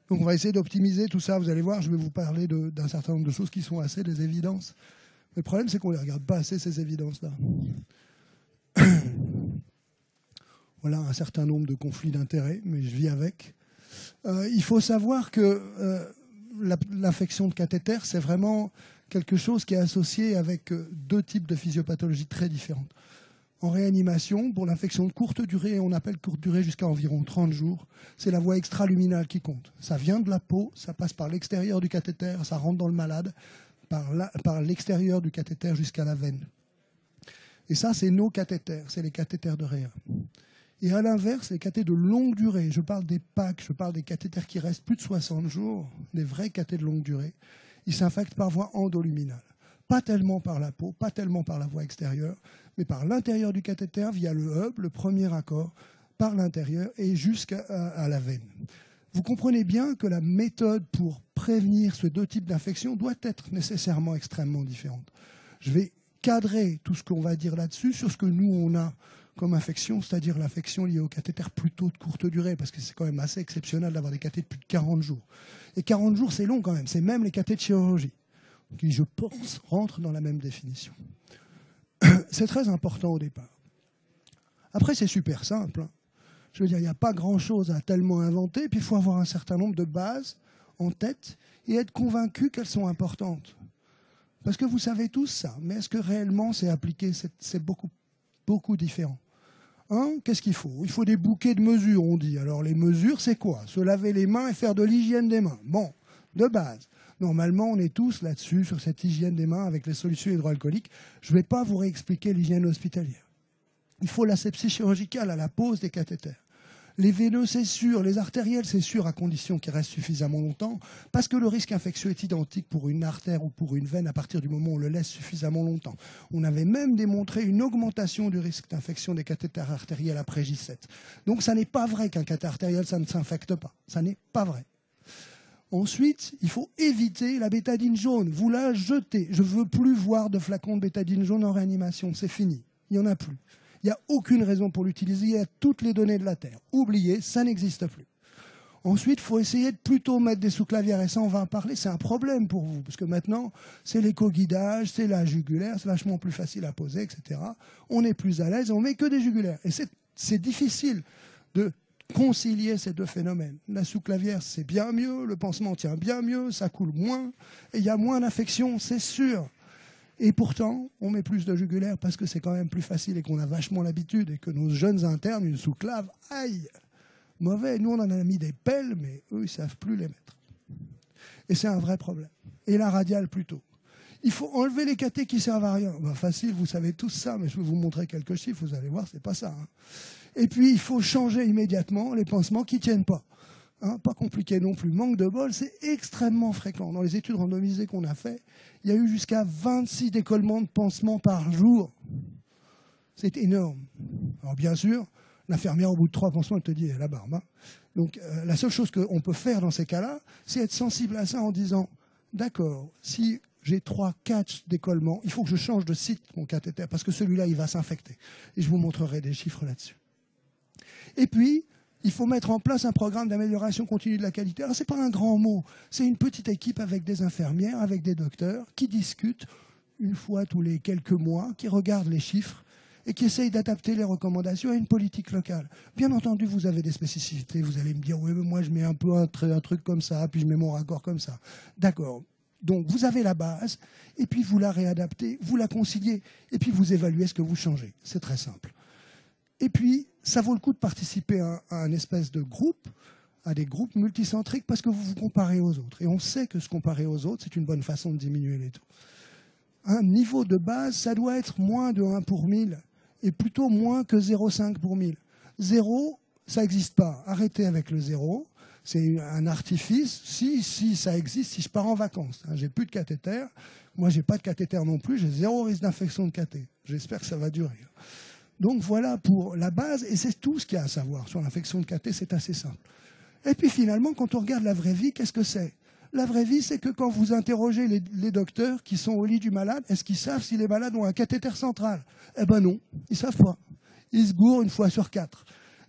Donc on va essayer d'optimiser tout ça. Vous allez voir, je vais vous parler d'un certain nombre de choses qui sont assez des évidences. Mais le problème, c'est qu'on ne les regarde pas assez, ces évidences-là. Voilà un certain nombre de conflits d'intérêts, mais je vis avec. Il faut savoir que l'affection de cathéter, c'est vraiment quelque chose qui est associé avec deux types de physiopathologies très différentes. En réanimation, pour l'infection de courte durée, on appelle courte durée jusqu'à environ 30 jours, c'est la voie extraluminale qui compte. Ça vient de la peau, ça passe par l'extérieur du cathéter, ça rentre dans le malade, par l'extérieur du cathéter jusqu'à la veine. Et ça, c'est nos cathéters, c'est les cathéters de réa. Et à l'inverse, les cathéters de longue durée, je parle des PAC, je parle des cathéters qui restent plus de 60 jours, des vrais cathéters de longue durée, ils s'infectent par voie endoluminale. Pas tellement par la peau, pas tellement par la voie extérieure, mais par l'intérieur du cathéter, via le hub, le premier accord, par l'intérieur et jusqu'à la veine. Vous comprenez bien que la méthode pour prévenir ces deux types d'infections doit être nécessairement extrêmement différente. Je vais cadrer tout ce qu'on va dire là-dessus sur ce que nous, on a comme infection, c'est-à-dire l'infection liée au cathéter plutôt de courte durée, parce que c'est quand même assez exceptionnel d'avoir des cathéters de plus de 40 jours. Et 40 jours, c'est long quand même, c'est même les cathéters de chirurgie, qui, je pense, rentrent dans la même définition. C'est très important au départ. Après, c'est super simple. Je veux dire, il n'y a pas grand-chose à tellement inventer, puis il faut avoir un certain nombre de bases en tête et être convaincu qu'elles sont importantes. Parce que vous savez tous ça, mais est-ce que réellement c'est appliqué? C'est beaucoup différent. Qu'est-ce qu'il faut? Il faut des bouquets de mesures, on dit. Alors les mesures, c'est quoi? Se laver les mains et faire de l'hygiène des mains. Bon, de base. Normalement, on est tous là-dessus, sur cette hygiène des mains avec les solutions hydroalcooliques. Je ne vais pas vous réexpliquer l'hygiène hospitalière. Il faut l'asepsie chirurgicale à la pose des cathéters. Les veineux, c'est sûr. Les artériels, c'est sûr, à condition qu'ils restent suffisamment longtemps, parce que le risque infectieux est identique pour une artère ou pour une veine à partir du moment où on le laisse suffisamment longtemps. On avait même démontré une augmentation du risque d'infection des cathéters artériels après J7. Donc, ça n'est pas vrai qu'un cathéter artériel, ça ne s'infecte pas. Ça n'est pas vrai. Ensuite, il faut éviter la bétadine jaune. Vous la jetez. Je ne veux plus voir de flacons de bétadine jaune en réanimation. C'est fini. Il n'y en a plus. Il n'y a aucune raison pour l'utiliser. Il y a toutes les données de la Terre. Oubliez, ça n'existe plus. Ensuite, il faut essayer de plutôt mettre des sous-clavières. Et ça, on va en parler. C'est un problème pour vous. Parce que maintenant, c'est l'éco-guidage, c'est la jugulaire. C'est vachement plus facile à poser, etc. On est plus à l'aise. On ne met que des jugulaires. Et c'est difficile de concilier ces deux phénomènes. La sous-clavière, c'est bien mieux, le pansement tient bien mieux, ça coule moins, et il y a moins d'infections, c'est sûr. Et pourtant, on met plus de jugulaire parce que c'est quand même plus facile et qu'on a vachement l'habitude, et que nos jeunes internes, une sous-clave, aïe, mauvais. Nous, on en a mis des pelles, mais eux, ils ne savent plus les mettre. Et c'est un vrai problème. Et la radiale, plutôt. Il faut enlever les cathéters qui ne servent à rien. Ben, facile, vous savez tous ça, mais je vais vous montrer quelques chiffres, vous allez voir, c'est pas ça. Et puis, il faut changer immédiatement les pansements qui ne tiennent pas. Pas compliqué non plus. Manque de bol, c'est extrêmement fréquent. Dans les études randomisées qu'on a fait, il y a eu jusqu'à 26 décollements de pansements par jour. C'est énorme. Alors, bien sûr, l'infirmière, au bout de 3 pansements, elle te dit, la barbe. Donc, la seule chose qu'on peut faire dans ces cas-là, c'est être sensible à ça en disant, d'accord, si j'ai 3-4 décollements, il faut que je change de site mon cathéter, parce que celui-là, il va s'infecter. Et je vous montrerai des chiffres là-dessus. Et puis, il faut mettre en place un programme d'amélioration continue de la qualité. Alors, ce n'est pas un grand mot. C'est une petite équipe avec des infirmières, avec des docteurs, qui discutent une fois tous les quelques mois, qui regardent les chiffres et qui essayent d'adapter les recommandations à une politique locale. Bien entendu, vous avez des spécificités. Vous allez me dire, oui, mais moi, je mets un peu un truc comme ça, puis je mets mon raccord comme ça. D'accord. Donc, vous avez la base, et puis vous la réadaptez, vous la conciliez, et puis vous évaluez ce que vous changez. C'est très simple. Et puis, ça vaut le coup de participer à un espèce de groupe, à des groupes multicentriques, parce que vous vous comparez aux autres. Et on sait que se comparer aux autres, c'est une bonne façon de diminuer les taux. Un niveau de base, ça doit être moins de 1 pour 1000, et plutôt moins que 0,5 pour 1000. 0, ça n'existe pas. Arrêtez avec le 0. C'est un artifice. Si ça existe, si je pars en vacances, j'ai plus de cathéter. Moi, j'ai pas de cathéter non plus. J'ai 0 risque d'infection de cathé. J'espère que ça va durer. Donc voilà pour la base, et c'est tout ce qu'il y a à savoir sur l'infection de cathé, c'est assez simple. Et puis finalement, quand on regarde la vraie vie, qu'est-ce que c'est? La vraie vie, c'est que quand vous interrogez les docteurs qui sont au lit du malade, est-ce qu'ils savent si les malades ont un cathéter central? Eh ben non, ils ne savent pas. Ils se gourrent une fois sur 4.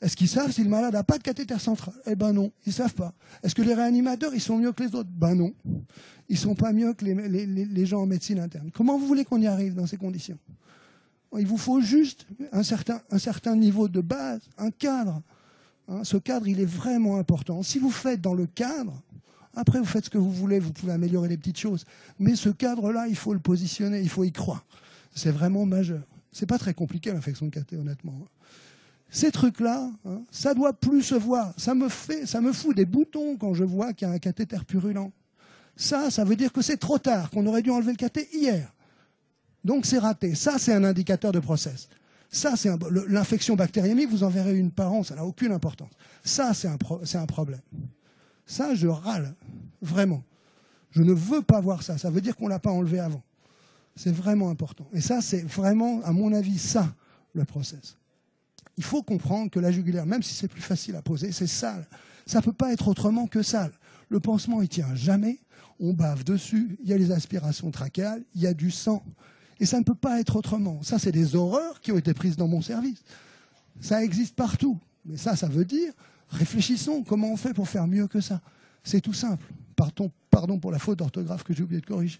Est-ce qu'ils savent si le malade n'a pas de cathéter central? Eh ben non, ils ne savent pas. Est-ce que les réanimateurs, ils sont mieux que les autres? Ben non. Ils ne sont pas mieux que les gens en médecine interne. Comment vous voulez qu'on y arrive dans ces conditions? Il vous faut juste un certain niveau de base, un cadre. Hein, ce cadre, il est vraiment important. Si vous faites dans le cadre, après vous faites ce que vous voulez, vous pouvez améliorer les petites choses. Mais ce cadre-là, il faut le positionner, il faut y croire. C'est vraiment majeur. C'est pas très compliqué l'infection de cathé, honnêtement. Ces trucs-là, hein, ça doit plus se voir. Ça me fout des boutons quand je vois qu'il y a un cathéter purulent. Ça veut dire que c'est trop tard, qu'on aurait dû enlever le cathé hier. Donc c'est raté. Ça, c'est un indicateur de process. Ça, c'est l'infection bactériémique, vous en verrez une par an, ça n'a aucune importance. Ça, c'est un problème. Ça, je râle, vraiment. Je ne veux pas voir ça. Ça veut dire qu'on ne l'a pas enlevé avant. C'est vraiment important. Et ça, c'est vraiment, à mon avis, ça, le process. Il faut comprendre que la jugulaire, même si c'est plus facile à poser, c'est sale. Ça ne peut pas être autrement que sale. Le pansement, il ne tient jamais. On bave dessus. Il y a les aspirations trachéales. Il y a du sang. Et ça ne peut pas être autrement. Ça, c'est des horreurs qui ont été prises dans mon service. Ça existe partout. Mais ça veut dire, réfléchissons, comment on fait pour faire mieux que ça? C'est tout simple. Pardon pour la faute d'orthographe que j'ai oublié de corriger.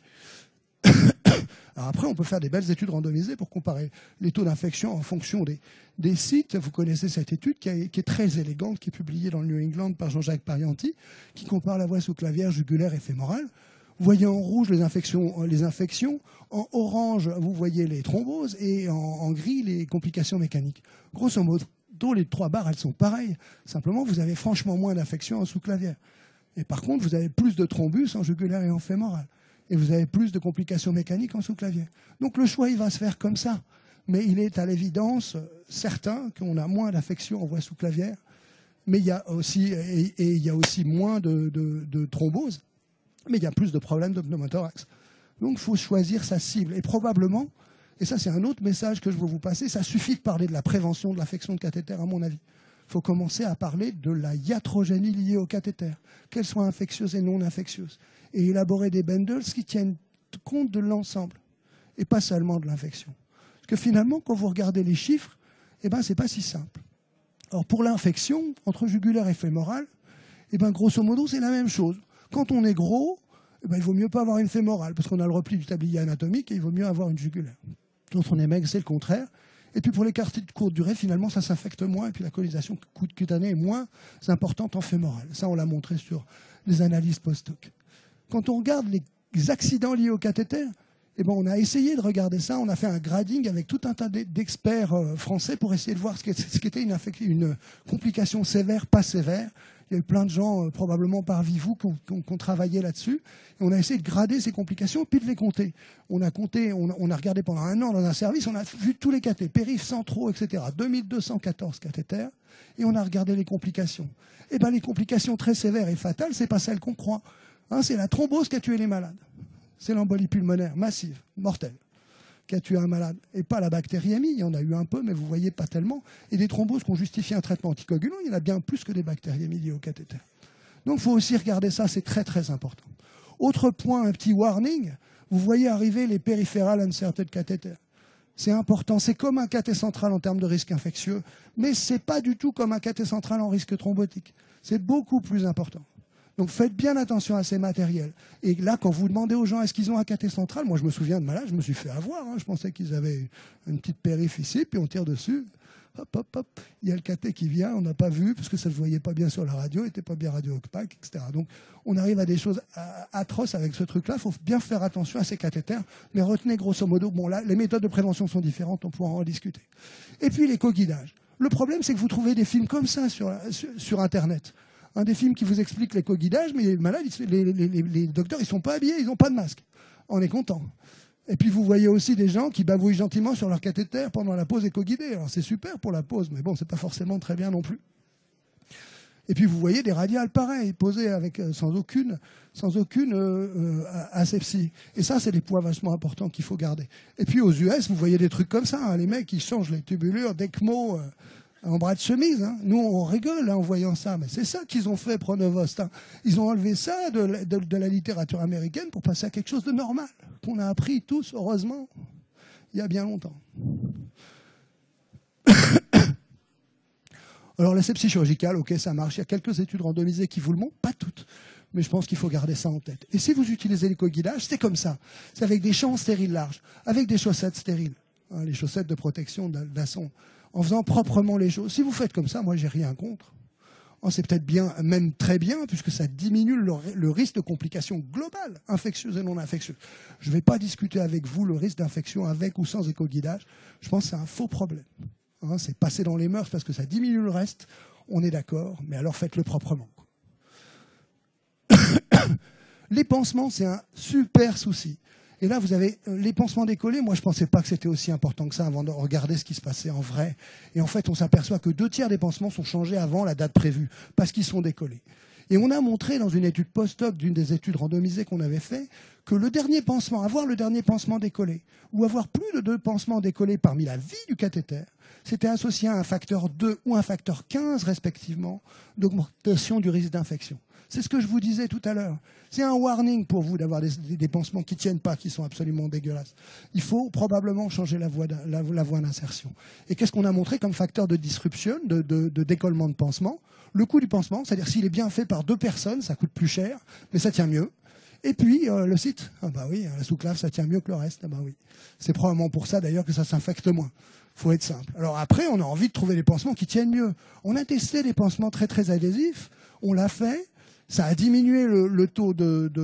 Alors après, on peut faire des belles études randomisées pour comparer les taux d'infection en fonction des sites. Vous connaissez cette étude qui est très élégante, qui est publiée dans le New England par Jean-Jacques Parianti, qui compare la voie sous-clavière, jugulaire et fémorale. Vous voyez en rouge les infections, en orange, vous voyez les thromboses, et en gris, les complications mécaniques. Grosso modo, les 3 barres, elles sont pareilles. Simplement, vous avez franchement moins d'infections en sous-clavière. Et par contre, vous avez plus de thrombus en jugulaire et en fémoral. Et vous avez plus de complications mécaniques en sous-clavier. Donc le choix, il va se faire comme ça. Mais il est à l'évidence certain qu'on a moins d'affections en voie sous-clavière, mais il y a aussi moins de thromboses, mais il y a plus de problèmes de pneumothorax. Donc il faut choisir sa cible. Et probablement, et ça c'est un autre message que je veux vous passer, ça suffit de parler de la prévention de l'infection de cathéter, à mon avis. Il faut commencer à parler de la iatrogénie liée au cathéter, qu'elle soit infectieuse et non infectieuse, et élaborer des bundles qui tiennent compte de l'ensemble, et pas seulement de l'infection. Parce que finalement, quand vous regardez les chiffres, eh ben, c'est pas si simple. Alors pour l'infection, entre jugulaire et fémoral, eh ben, grosso modo, c'est la même chose. Quand on est gros, eh ben, il vaut mieux pas avoir une fémorale, parce qu'on a le repli du tablier anatomique, et il vaut mieux avoir une jugulaire. Quand on est maigre, c'est le contraire. Et puis pour les cardites de courte durée, finalement, ça s'infecte moins, et puis la colonisation cutanée est moins importante en fémoral. Ça, on l'a montré sur les analyses post-hoc. Quand on regarde les accidents liés au cathéter, eh ben, on a essayé de regarder ça. On a fait un grading avec tout un tas d'experts français pour essayer de voir ce qu'était une complication sévère, pas sévère. Il y a eu plein de gens, probablement parmi vous, qui ont travaillé là-dessus. Et on a essayé de grader ces complications, puis de les compter. On a regardé pendant 1 an dans un service, on a vu tous les cathéters, périphes, centraux, etc. 2214 cathéters, et on a regardé les complications. Eh ben, les complications très sévères et fatales, c'est pas celles qu'on croit. Hein, c'est la thrombose qui a tué les malades. C'est l'embolie pulmonaire massive, mortelle, qui a tué un malade. Et pas la bactériémie, il y en a eu un peu, mais vous voyez pas tellement. Et des thromboses qui ont justifié un traitement anticoagulant, il y en a bien plus que des bactériémies liées au cathéter. Donc il faut aussi regarder ça, c'est très très important. Autre point, un petit warning, vous voyez arriver les periphéral inserted cathéters. C'est important, c'est comme un cathé central en termes de risque infectieux, mais c'est pas du tout comme un cathé central en risque thrombotique. C'est beaucoup plus important. Donc faites bien attention à ces matériels. Et là, quand vous demandez aux gens est-ce qu'ils ont un cathé central, moi je me souviens de malades, je me suis fait avoir. Hein. Je pensais qu'ils avaient une petite périph ici, puis on tire dessus. Hop, hop, hop. Il y a le cathé qui vient, on n'a pas vu, parce que ça ne se voyait pas bien sur la radio, il n'était pas bien radio-opaque, etc. Donc on arrive à des choses atroces avec ce truc-là. Il faut bien faire attention à ces cathéters, mais retenez grosso modo, bon là, les méthodes de prévention sont différentes, on pourra en discuter. Et puis les co-guidages. Le problème, c'est que vous trouvez des films comme ça sur Internet. Un des films qui vous explique les co-guidages, mais les malades, les docteurs, ils ne sont pas habillés, ils n'ont pas de masque. On est content. Et puis vous voyez aussi des gens qui bavouillent gentiment sur leur cathéter pendant la pause éco-guidée. Alors c'est super pour la pause, mais bon, c'est pas forcément très bien non plus. Et puis vous voyez des radiales pareilles, posées avec, sans aucune asepsie. Et ça, c'est des poids vachement importants qu'il faut garder. Et puis aux US, vous voyez des trucs comme ça. Hein, les mecs, ils changent les tubulures d'ECMO en bras de chemise. Hein. Nous, on rigole en voyant ça, mais c'est ça qu'ils ont fait, Pronovost. Hein. Ils ont enlevé ça de la littérature américaine pour passer à quelque chose de normal, qu'on a appris tous, heureusement, il y a bien longtemps. Alors l'asepsie chirurgicale, ok, ça marche. Il y a quelques études randomisées qui vous le montrent, pas toutes. Mais je pense qu'il faut garder ça en tête. Et si vous utilisez l'éco-guidage, c'est comme ça. C'est avec des champs stériles larges, avec des chaussettes stériles, hein, les chaussettes de protection d'asson, en faisant proprement les choses. Si vous faites comme ça, moi, j'ai rien contre. C'est peut-être bien, même très bien, puisque ça diminue le risque de complications globales, infectieuses et non infectieuses. Je ne vais pas discuter avec vous le risque d'infection avec ou sans éco-guidage. Je pense que c'est un faux problème. Hein, c'est passé dans les mœurs parce que ça diminue le reste. On est d'accord, mais alors faites-le proprement. Les pansements, c'est un super souci. Et là, vous avez les pansements décollés. Moi, je ne pensais pas que c'était aussi important que ça avant de regarder ce qui se passait en vrai. Et en fait, on s'aperçoit que 2/3 des pansements sont changés avant la date prévue, parce qu'ils sont décollés. Et on a montré dans une étude post-hoc d'une des études randomisées qu'on avait fait, que le dernier pansement, avoir le dernier pansement décollé, ou avoir plus de 2 pansements décollés parmi la vie du cathéter, c'était associé à un facteur 2 ou un facteur 15, respectivement, d'augmentation du risque d'infection. C'est ce que je vous disais tout à l'heure. C'est un warning pour vous d'avoir des pansements qui ne tiennent pas, qui sont absolument dégueulasses. Il faut probablement changer la voie d'insertion. Et qu'est-ce qu'on a montré comme facteur de disruption, de décollement de pansement? Le coût du pansement, c'est-à-dire s'il est bien fait par 2 personnes, ça coûte plus cher, mais ça tient mieux. Et puis, le site, ah bah oui, la sous-clave, ça tient mieux que le reste, ah bah oui. C'est probablement pour ça d'ailleurs que ça s'infecte moins. Faut être simple. Alors après, on a envie de trouver des pansements qui tiennent mieux. On a testé des pansements très très adhésifs, on l'a fait, ça a diminué le taux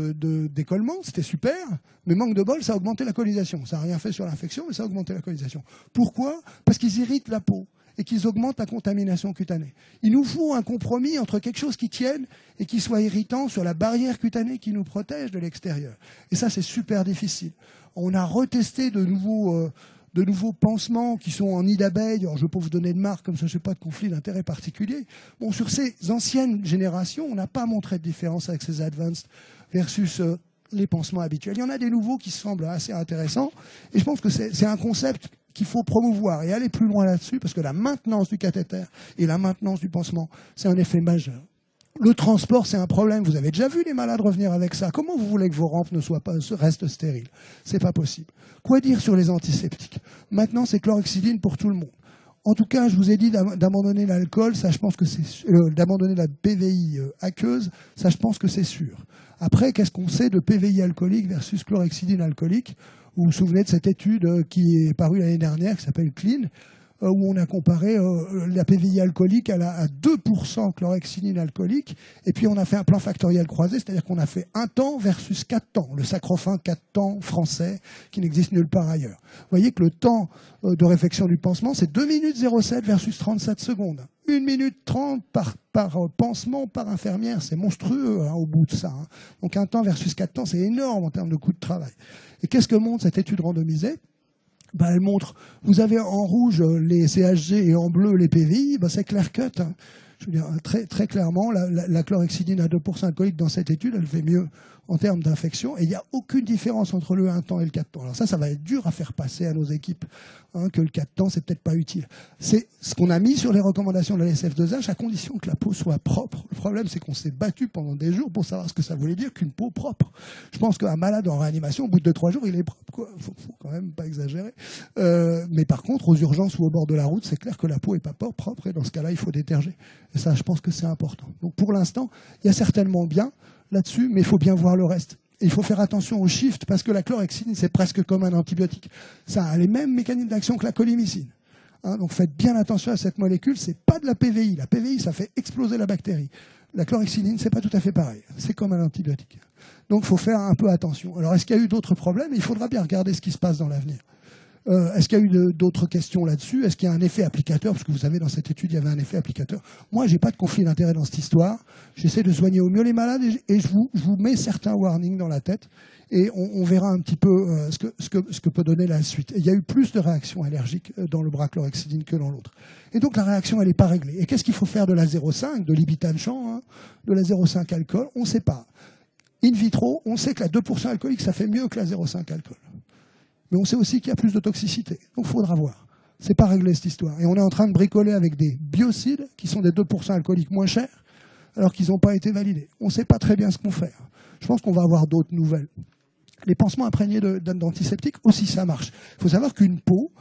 de décollement, c'était super, mais manque de bol, ça a augmenté la colonisation. Ça n'a rien fait sur l'infection, mais ça a augmenté la colonisation. Pourquoi? Parce qu'ils irritent la peau et qu'ils augmentent la contamination cutanée. Il nous faut un compromis entre quelque chose qui tienne et qui soit irritant sur la barrière cutanée qui nous protège de l'extérieur. Et ça, c'est super difficile. On a retesté de nouveaux pansements qui sont en nid d'abeille. Alors, je ne vais pas vous donner de marque, comme ça, je n'ai pas de conflit d'intérêt particulier. Bon, sur ces anciennes générations, on n'a pas montré de différence avec ces advanced versus les pansements habituels. Il y en a des nouveaux qui semblent assez intéressants. Et je pense que c'est un concept qu'il faut promouvoir et aller plus loin là-dessus, parce que la maintenance du cathéter et la maintenance du pansement, c'est un effet majeur. Le transport, c'est un problème. Vous avez déjà vu les malades revenir avec ça. Comment vous voulez que vos rampes restent stériles? C'est pas possible. Quoi dire sur les antiseptiques? Maintenant, c'est chlorhexidine pour tout le monde. En tout cas, je vous ai dit d'abandonner l'alcool, ça je pense que c'est d'abandonner la PVI aqueuse, ça je pense que c'est sûr. Après, qu'est-ce qu'on sait de PVI alcoolique versus chlorhexidine alcoolique? Vous vous souvenez de cette étude qui est parue l'année dernière, qui s'appelle CLEAN, où on a comparé la PVI alcoolique à 2% chlorhexidine alcoolique, et puis on a fait un plan factoriel croisé, c'est-à-dire qu'on a fait 1 temps versus 4 temps, le sacro-saint 4 temps français qui n'existe nulle part ailleurs. Vous voyez que le temps de réflexion du pansement, c'est 2 minutes 07 versus 37 secondes. 1 minute 30 par pansement par infirmière, c'est monstrueux au bout de ça. Hein. Donc 1 temps versus 4 temps, c'est énorme en termes de coût de travail. Et qu'est-ce que montre cette étude randomisée? Elle montre, vous avez en rouge les CHG et en bleu les PVI, c'est clear cut. Hein. Je veux dire, très, très clairement, la chlorhexidine à 2% alcoolique dans cette étude, elle fait mieux en termes d'infection. Et il n'y a aucune différence entre le 1 temps et le 4 temps. Alors ça va être dur à faire passer à nos équipes, hein, que le 4 temps, c'est peut-être pas utile. C'est ce qu'on a mis sur les recommandations de la SF2H, à condition que la peau soit propre. Le problème, c'est qu'on s'est battu pendant des jours pour savoir ce que ça voulait dire qu'une peau propre. Je pense qu'un malade en réanimation, au bout de 2-3 jours, il est propre, quoi. Faut quand même pas exagérer. Mais par contre, aux urgences ou au bord de la route, c'est clair que la peau est pas propre, et dans ce cas-là, il faut déterger. Et ça, je pense que c'est important. Donc pour l'instant, il y a certainement bien là-dessus, mais il faut bien voir le reste. Et il faut faire attention au shift, parce que la chlorhexidine, c'est presque comme un antibiotique. Ça a les mêmes mécanismes d'action que la colimycine. Hein, donc faites bien attention à cette molécule, c'est pas de la PVI. La PVI, ça fait exploser la bactérie. La chlorhexidine, c'est pas tout à fait pareil. C'est comme un antibiotique. Donc il faut faire un peu attention. Alors est-ce qu'il y a eu d'autres problèmes? Il faudra bien regarder ce qui se passe dans l'avenir. Est-ce qu'il y a eu d'autres questions là-dessus? Est-ce qu'il y a un effet applicateur? Parce que vous savez, dans cette étude, il y avait un effet applicateur. Moi, j'ai pas de conflit d'intérêt dans cette histoire. J'essaie de soigner au mieux les malades et je vous mets certains warnings dans la tête. Et on verra un petit peu ce que peut donner la suite. Et il y a eu plus de réactions allergiques dans le bras chlorhexidine que dans l'autre. Et donc, la réaction, elle n'est pas réglée. Et qu'est-ce qu'il faut faire de la 0,5, de l'ibitan-champ, hein, de la 0,5 alcool? On ne sait pas. In vitro, on sait que la 2% alcoolique, ça fait mieux que la 0,5 alcool. Mais on sait aussi qu'il y a plus de toxicité. Donc il faudra voir. C'est pas réglé cette histoire. Et on est en train de bricoler avec des biocides qui sont des 2% alcooliques moins chers, alors qu'ils n'ont pas été validés. On ne sait pas très bien ce qu'on fait. Je pense qu'on va avoir d'autres nouvelles. Les pansements imprégnés d'antiseptiques, aussi ça marche. Il faut savoir qu'une peau,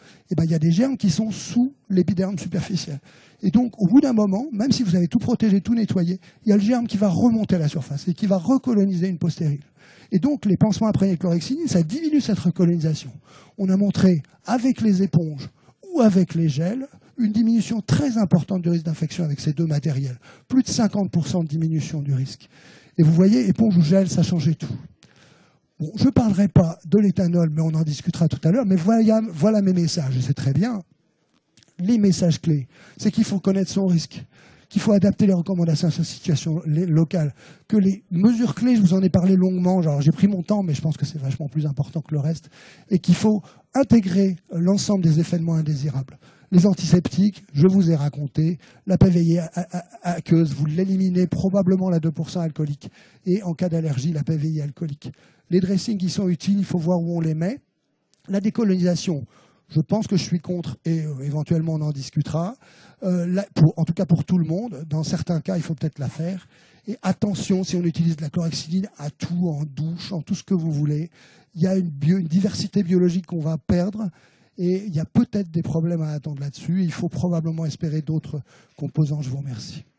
eh ben, il y a des germes qui sont sous l'épiderme superficiel. Et donc, au bout d'un moment, même si vous avez tout protégé, tout nettoyé, il y a le germe qui va remonter à la surface et qui va recoloniser une peau stérile. Et donc, les pansements imprégnés de chlorhexidine, ça diminue cette recolonisation. On a montré, avec les éponges ou avec les gels, une diminution très importante du risque d'infection avec ces deux matériels. Plus de 50% de diminution du risque. Et vous voyez, éponge ou gel, ça changeait tout. Bon, je ne parlerai pas de l'éthanol, mais on en discutera tout à l'heure. Mais voilà mes messages, et c'est très bien. Les messages clés, c'est qu'il faut connaître son risque, qu'il faut adapter les recommandations à sa situation locale, que les mesures clés, je vous en ai parlé longuement, genre j'ai pris mon temps, mais je pense que c'est vachement plus important que le reste, et qu'il faut intégrer l'ensemble des événements indésirables. Les antiseptiques, je vous ai raconté, la PVI aqueuse, vous l'éliminez, probablement la 2% alcoolique, et en cas d'allergie, la PVI alcoolique. Les dressings qui sont utiles, il faut voir où on les met. La décolonisation, je pense que je suis contre, et éventuellement on en discutera, en tout cas pour tout le monde. Dans certains cas, il faut peut-être la faire. Et attention, si on utilise de la chlorhexidine à tout, en douche, en tout ce que vous voulez, il y a une diversité biologique qu'on va perdre, et il y a peut-être des problèmes à attendre là-dessus. Il faut probablement espérer d'autres composants. Je vous remercie.